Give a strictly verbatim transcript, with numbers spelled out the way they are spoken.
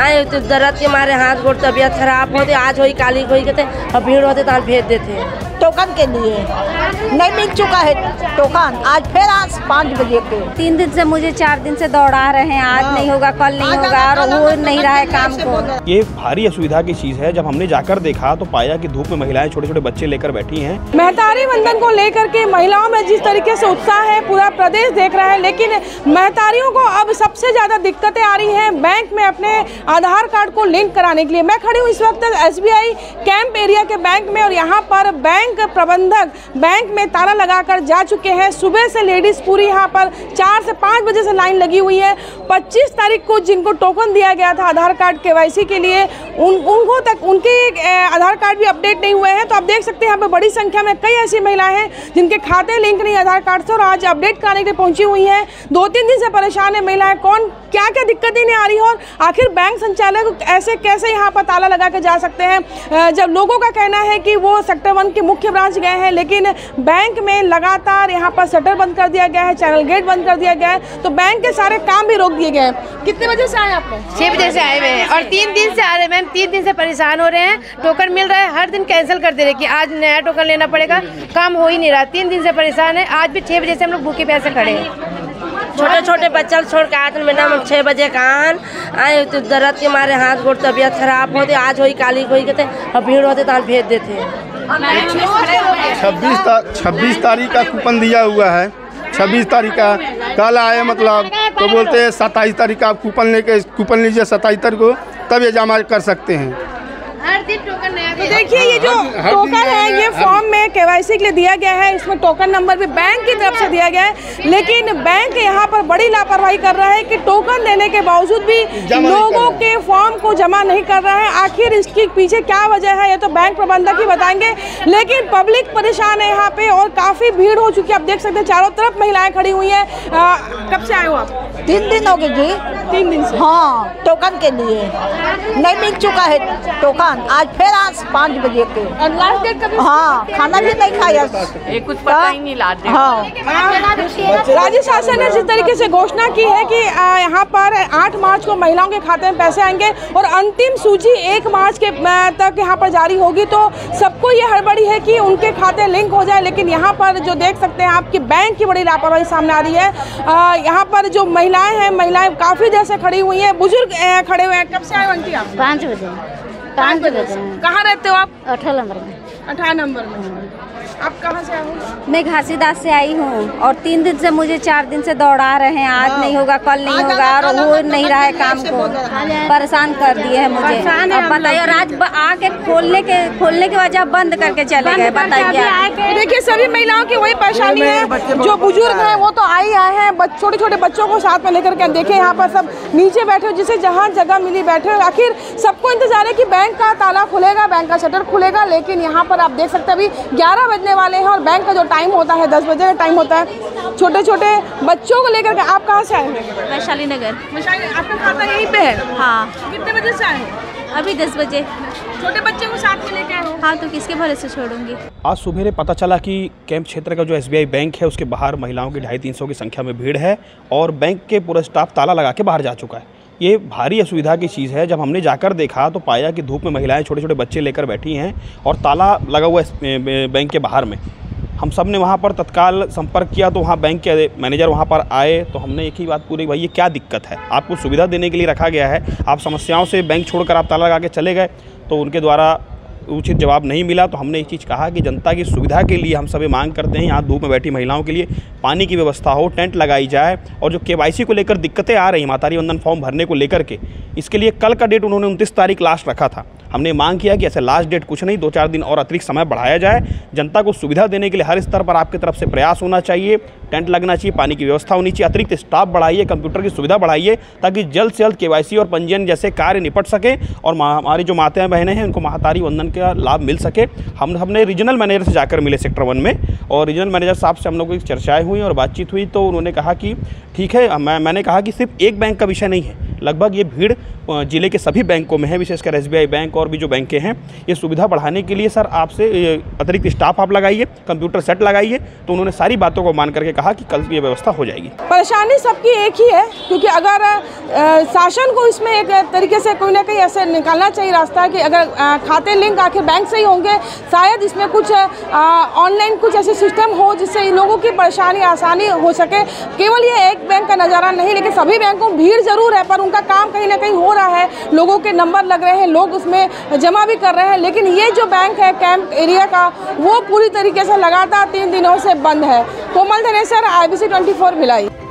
आए तो दर्द के मारे हाथ गोड़ तबियत खराब होते, आज वही काली कोई कहते और भीड़ होते तो भेज देते टोकन के लिए। नहीं मिल चुका है टोकन, आज फिर आज पाँच बजे के। तीन दिन से मुझे चार दिन से दौड़ा रहे हैं, आज नहीं होगा कल नहीं होगा और हो नहीं रहा है काम को। ये भारी असुविधा की चीज़ है। जब हमने जाकर देखा तो पाया कि धूप में महिलाएं छोटे छोटे बच्चे लेकर बैठी हैं। महतारी वंदन को लेकर के महिलाओं में जिस तरीके से उत्साह है पूरा प्रदेश देख रहा है, लेकिन महतारियों को अब सबसे ज़्यादा दिक्कतें आ रही हैं बैंक में अपने आधार कार्ड को लिंक कराने के लिए। मैं खड़ी हूँ इस वक्त S B I camp area के बैंक में और यहाँ पर बैंक प्रबंधक बैंक में ताला लगाकर जा चुके हैं। सुबह से लेडीज पूरी यहाँ पर चार से पाँच बजे से लाइन लगी हुई है। पच्चीस तारीख को जिनको टोकन दिया गया था आधार कार्ड केवाईसी के लिए, उन उनको तक उनके आधार कार्ड भी अपडेट नहीं हुए हैं। तो आप देख सकते हैं यहाँ पर बड़ी संख्या में कई ऐसी महिलाएं हैं जिनके खाते लिंक नहीं आधार कार्ड से और आज अपडेट कराने के लिए पहुंची हुई हैं। दो तीन दिन से परेशान है महिलाएं, कौन क्या क्या दिक्कतें नहीं आ रही है और आखिर बैंक संचालक ऐसे कैसे यहाँ पर ताला लगा के जा सकते हैं, जब लोगों का कहना है कि वो सेक्टर वन के मुख्य ब्रांच गए हैं लेकिन बैंक में लगातार यहाँ पर शटर बंद कर दिया गया है, चैनल गेट बंद कर दिया गया है, तो बैंक के सारे काम भी रोक दिए गए हैं। कितने बजे से आए आप लोग? छः बजे से आए हुए हैं और तीन दिन से आ रहे हैं मैम, तीन दिन से परेशान हो रहे हैं। टोकन मिल रहा है, हर दिन कैंसिल कर दे रहे कि आज नया टोकन लेना पड़ेगा, काम हो ही नहीं रहा। तीन दिन से परेशान है, आज भी छः बजे से हम लोग भूखे प्यासे खड़े हैं। छोटे छोटे बच्चा छोड़ के आते मैडम छः बजे कान आए तो दर्द के मारे हाथ गोड़ तबियत खराब होते, आज वही काली कोई कहते और भीड़ होते तो भेज देते। छब्बीस छब्बीस तारीख का कूपन दिया हुआ है, छब्बीस तारीख का कल आए, मतलब तो बोलते हैं सत्ताईस तारीख का आप कूपन लेके कूपन लीजिए सत्ताईस तारीख को, तब ये जमा कर सकते हैं। हर दिन टोकन नया। तो देखिए ये जो टोकन है ये फॉर्म में केवाईसी के लिए दिया गया है, इसमें टोकन नंबर भी बैंक की तरफ से दिया गया है, लेकिन बैंक यहाँ पर बड़ी लापरवाही कर रहा है कि टोकन देने के बावजूद भी लोगों के फॉर्म को जमा नहीं कर रहा है। आखिर इसके पीछे क्या वजह है ये तो बैंक प्रबंधक ही बताएंगे, लेकिन पब्लिक परेशान है यहाँ पे और काफ़ी भीड़ हो चुकी है। आप देख सकते हैं चारों तरफ महिलाएं खड़ी हुई हैं। कब से आए हो आप? तीन दिन हो गए जी। तीन दिन से? हाँ, टोकन के लिए। नहीं मिल चुका है टोकन, आज फिर आज पाँच बजे के। और लास्ट डेट कब? हाँ, खाना भी नहीं खाया, ये कुछ पता ही नहीं लाते। हाँ, राज्य शासन ने जिस तरीके से घोषणा की है कि यहाँ पर आठ मार्च को महिलाओं के खाते में पैसे आएंगे और अंतिम सूची एक मार्च के तक यहाँ पर जारी होगी, तो सबको ये हड़बड़ी है कि उनके खाते लिंक हो जाए। लेकिन यहाँ पर जो देख सकते हैं आपकी बैंक की बड़ी लापरवाही सामने आ रही है। यहाँ पर जो महिलाएं हैं, महिलाएं काफ़ी देर से खड़ी हुई हैं, बुजुर्ग खड़े हुए हैं। कब से आए आंटी आप? पाँच बजे। पाँच बजे। कहाँ रहते हो आप? अठारह नंबर में। अठारह नंबर में। आप कहाँ से आए हो? मैं घासीदास से आई हूँ और तीन दिन से मुझे चार दिन से दौड़ा रहे हैं, आज नहीं होगा कल नहीं होगा और हो नहीं रहा है काम को। परेशान कर दिए हैं मुझे। अब बताइए, आज आके खोलने के खोलने के वजह बंद करके चले गए, बताइए। देखिए सभी महिलाओं की वही परेशानी है, जो बुजुर्ग हैं वो तो आई आए हैं, छोटे छोटे बच्चों को साथ में लेकर के। देखिए यहाँ पर सब नीचे बैठे, जिसे जहाँ जगह मिली बैठे। आखिर सबको इंतजार है कि बैंक का ताला खुलेगा, बैंक का शटर खुलेगा, लेकिन यहाँ पर आप देख सकते हैं अभी ग्यारह बजने वाले हैं और बैंक का जो टाइम होता है दस बजे का टाइम होता है। छोटे छोटे बच्चों को लेकर के आप कहाँ से आए हैं? वैशाली नगर। वैशाली, आपका खाता यहीं पे है? हाँ। कितने बजे से आए हैं? अभी दस बजे। छोटे बच्चे को साथ में लेके आए हो? हाँ, तो किसके भरोसे छोड़ूंगी। आज सुबह पता चला कि कैंप क्षेत्र का जो एस बी आई बैंक है उसके बाहर महिलाओं की ढाई तीन सौ की संख्या में भीड़ है और बैंक के पूरा स्टाफ ताला लगा के बाहर जा चुका है। ये भारी असुविधा की चीज़ है। जब हमने जाकर देखा तो पाया कि धूप में महिलाएं छोटे छोटे बच्चे लेकर बैठी हैं और ताला लगा हुआ है बैंक के बाहर में। हम सब ने वहाँ पर तत्काल संपर्क किया तो वहाँ बैंक के मैनेजर वहाँ पर आए तो हमने एक ही बात पूरी, भाई ये क्या दिक्कत है, आपको सुविधा देने के लिए रखा गया है, आप समस्याओं से बैंक छोड़कर आप ताला लगा के चले गए। तो उनके द्वारा उचित जवाब नहीं मिला तो हमने एक चीज़ कहा कि जनता की सुविधा के लिए हम सभी मांग करते हैं यहाँ धूप में बैठी महिलाओं के लिए पानी की व्यवस्था हो, टेंट लगाई जाए और जो केवाईसी को लेकर दिक्कतें आ रही महतारी वंदन फॉर्म भरने को लेकर के, इसके लिए कल का डेट उन्होंने उनतीस तारीख लास्ट रखा था। हमने मांग किया कि ऐसे लास्ट डेट कुछ नहीं, दो चार दिन और अतिरिक्त समय बढ़ाया जाए। जनता को सुविधा देने के लिए हर स्तर पर आपकी तरफ से प्रयास होना चाहिए, टेंट लगना चाहिए, पानी की व्यवस्था होनी चाहिए, अतिरिक्त स्टाफ बढ़ाइए, कंप्यूटर की सुविधा बढ़ाइए ताकि जल्द से जल्द केवाईसी और पंजीयन जैसे कार्य निपट सके और हमारी जो माताएं बहनें हैं उनको महतारी वंदन का लाभ मिल सके। हम हमने रीजनल मैनेजर से जाकर मिले सेक्टर वन में और रीजनल मैनेजर साहब से हम लोगों की चर्चाएँ हुई और बातचीत हुई तो उन्होंने कहा कि ठीक है, मैं मैंने कहा कि सिर्फ एक बैंक का विषय नहीं है, लगभग ये भीड़ जिले के सभी बैंकों में है, विशेषकर एस बी आई बैंक और भी जो बैंकें हैं। ये सुविधा बढ़ाने के लिए सर आपसे अतिरिक्त स्टाफ आप लगाइए, कंप्यूटर सेट लगाइए। तो उन्होंने सारी बातों को मान करके कहा कि कल ये व्यवस्था हो जाएगी। परेशानी सबकी एक ही है, क्योंकि अगर आ, शासन को इसमें एक तरीके से कोई ना कोई ऐसे निकालना चाहिए रास्ता कि अगर आ, खाते लिंक आखिर बैंक से ही होंगे, शायद इसमें कुछ ऑनलाइन कुछ ऐसे सिस्टम हो जिससे इन लोगों की परेशानी आसानी हो सके। केवल ये एक बैंक का नज़ारा नहीं, लेकिन सभी बैंकों में भीड़ जरूर है, पर उनका काम कहीं ना कहीं हो रहा है, लोगों के नंबर लग रहे हैं, लोग उसमें जमा भी कर रहे हैं। लेकिन ये जो बैंक है कैंप एरिया का, वो पूरी तरीके से लगातार तीन दिनों से बंद है। Komal Dhanesar, I B C twenty four Bhilai.